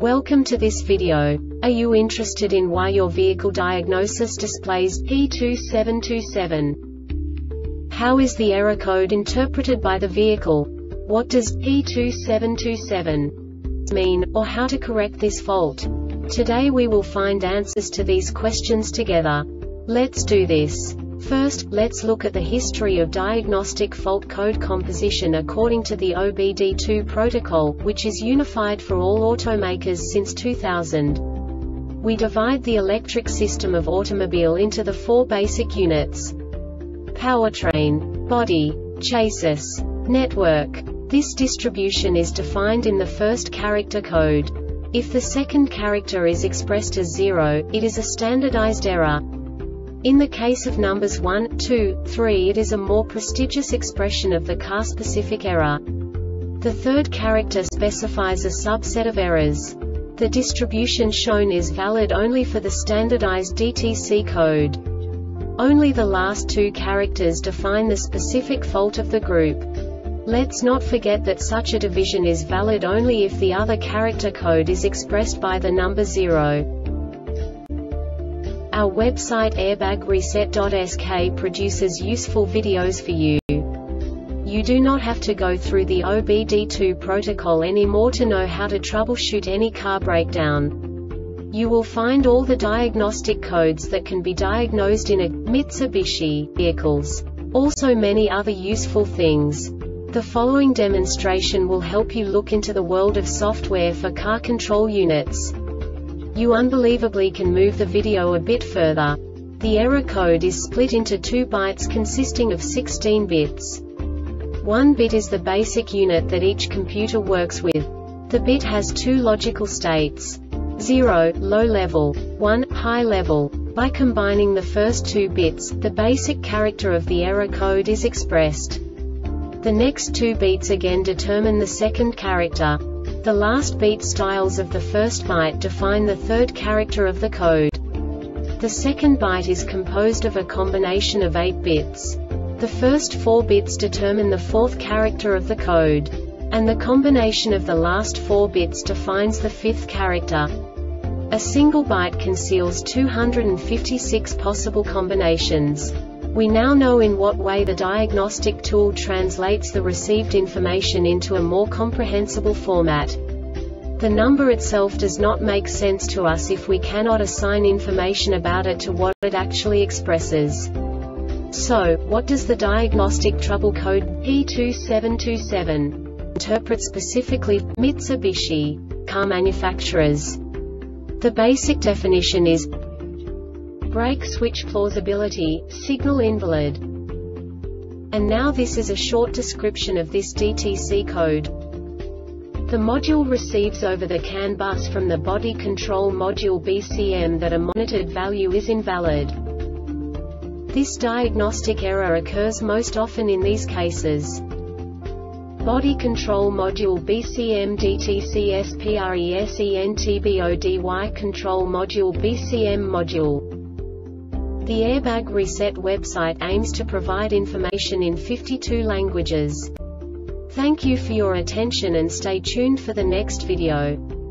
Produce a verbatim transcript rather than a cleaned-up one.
Welcome to this video. Are you interested in why your vehicle diagnosis displays P two seven two seven? How is the error code interpreted by the vehicle? What does P two seven two seven mean, or how to correct this fault? Today we will find answers to these questions together. Let's do this. First, let's look at the history of diagnostic fault code composition according to the O B D two protocol, which is unified for all automakers since two thousand. We divide the electric system of automobile into the four basic units: powertrain, body, chassis, network. This distribution is defined in the first character code. If the second character is expressed as zero, it is a standardized error. In the case of numbers one, two, three, it is a more prestigious expression of the car-specific error. The third character specifies a subset of errors. The distribution shown is valid only for the standardized D T C code. Only the last two characters define the specific fault of the group. Let's not forget that such a division is valid only if the other character code is expressed by the number zero. Our website airbag reset dot S K produces useful videos for you. You do not have to go through the O B D two protocol anymore to know how to troubleshoot any car breakdown. You will find all the diagnostic codes that can be diagnosed in a Mitsubishi vehicles. Also many other useful things. The following demonstration will help you look into the world of software for car control units. You unbelievably can move the video a bit further. The error code is split into two bytes consisting of sixteen bits. One bit is the basic unit that each computer works with. The bit has two logical states: zero, low level, one, high level. By combining the first two bits, the basic character of the error code is expressed. The next two beats again determine the second character. The last beat styles of the first byte define the third character of the code. The second byte is composed of a combination of eight bits. The first four bits determine the fourth character of the code. And the combination of the last four bits defines the fifth character. A single byte conceals two hundred fifty-six possible combinations. We now know in what way the diagnostic tool translates the received information into a more comprehensible format. The number itself does not make sense to us if we cannot assign information about it to what it actually expresses. So, what does the diagnostic trouble code P two seven two seven interpret specifically for Mitsubishi car manufacturers? The basic definition is brake switch plausibility, signal invalid. And now this is a short description of this D T C code. The module receives over the C A N bus from the body control module B C M that a monitored value is invalid. This diagnostic error occurs most often in these cases: body control module B C M D T C S P R E S E N T B O D Y control module B C M module. The Airbag Reset website aims to provide information in fifty-two languages. Thank you for your attention and stay tuned for the next video.